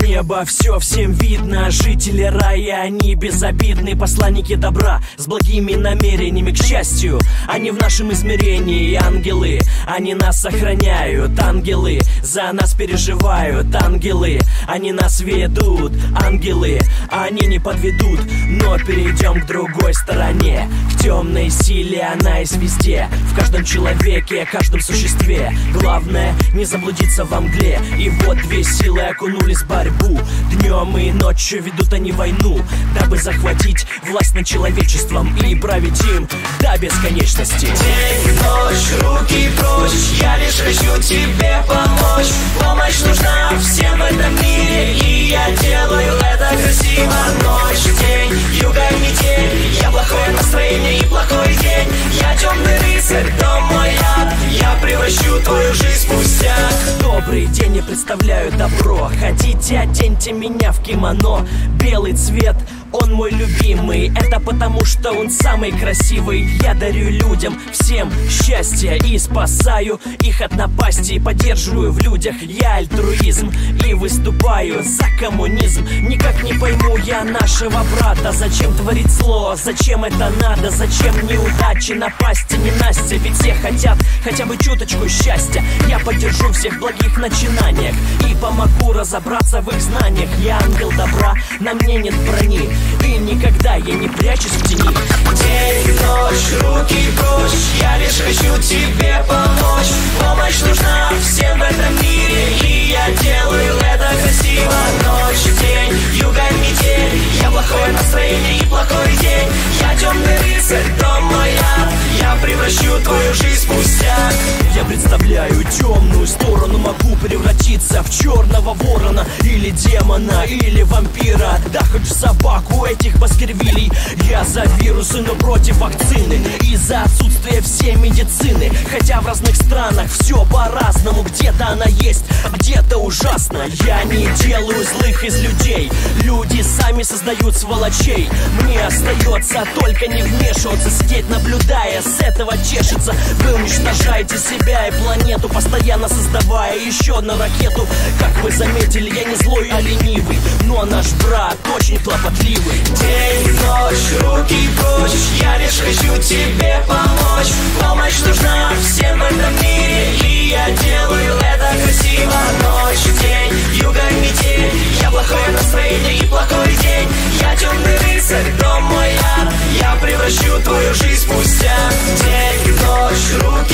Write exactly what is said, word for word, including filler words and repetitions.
неба все всем видно. Жители рая, они безобидны, посланники добра с благими намерениями к счастью. Они в нашем измерении ангелы, они нас сохраняют. Ангелы за нас переживают. Ангелы, они нас ведут. Ангелы, они не подведут. Но перейдем к другой стороне, к темной силе. Она есть везде, в каждом человеке, каждом существе. Главное не заблудиться во мгле. И вот две силы окунулись в борьбу. Днем и ночью ведут они войну, дабы захватить власть над человечеством и править им до бесконечности. День, ночь, руки прочь, я лишь хочу тебе помочь. Помощь нужна всем в этом мире, и я делаю это красиво. Ночь, день, юга и метель, я плохое настроение и плохой день. Я темный рыцарь, дом мой ад, я превращу твою жизнь в пустяк. Добрый день, я представляю добро. Хотите, оденьте меня в кимоно. Белый цвет, он мой любимый. Это потому, что он самый красивый. Я дарю людям всем счастье и спасаю их от напасти. Поддерживаю в людях я альтруизм и выступаю за коммунизм. Никак не пойму я нашего брата. Зачем творить зло? Зачем это надо? Зачем неудачи, напасти, ненастья? Ведь все хотят хотя бы чуточку счастья. Я поддержу всех в благих начинаниях и помогу разобраться в их знаниях. Я ангел добра, на мне нет брони, и никогда я не прячусь в тени. День, ночь, руки прочь, я лишь хочу тебе помочь. Помощь нужна всем в этом мире, и я делаю это красиво. Ночь, день, юга и метель, я плохое настроение и плохой день. Я темный рыцарь, дом мой ад, я превращу твою жизнь в пустяк. Я представляю темную сторону, могу превратиться в черного ворона, или демона, или вампира, да хоть в собаку этих баскервилей. Я за вирусы, но против вакцины, из-за отсутствия всей медицины. Хотя в разных странах все по-разному, где-то она есть, где-то ужасно. Я не делаю злых из людей, люди сами создают сволочей. Мне остается только не вмешиваться, сидеть наблюдая, с этого чешется. Вы уничтожаете себя и планету, постоянно создавая еще одну ракету. Как вы заметили, я не злой, а ленивый, но наш брат очень хлопотливый. День, ночь, руки прочь, я лишь хочу тебе помочь. Помощь нужна всем в этом мире, и я делаю это красиво. Ночь, день, юга и метель, я плохое настроение и плохой день. Я темный рыцарь, дом мой ад, я превращу твою жизнь в пустяк. День, ночь, руки